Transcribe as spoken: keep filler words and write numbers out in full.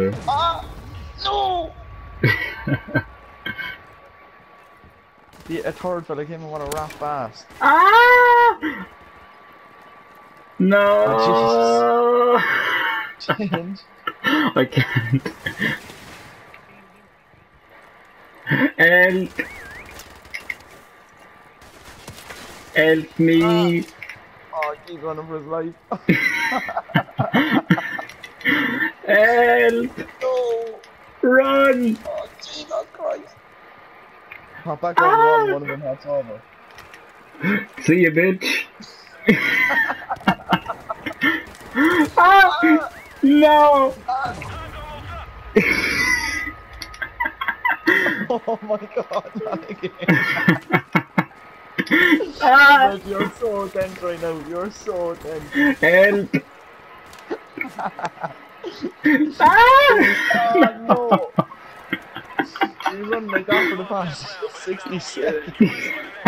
Ah! No! The a third fella came and want to wrap fast. Ah! No! Oh, Jesus. Change. I can't. Help! Help me! Ah. Oh, he's running for his life. Help! No! Run! Oh, Jesus Christ. Hop back Ah. around the wall and one of them hops over. See you, bitch! Ah! No! Oh my god, not again. Ah! You're so tense right now, you're so tense. Help! Ah! Oh no! He's running like that for the past sixty seconds.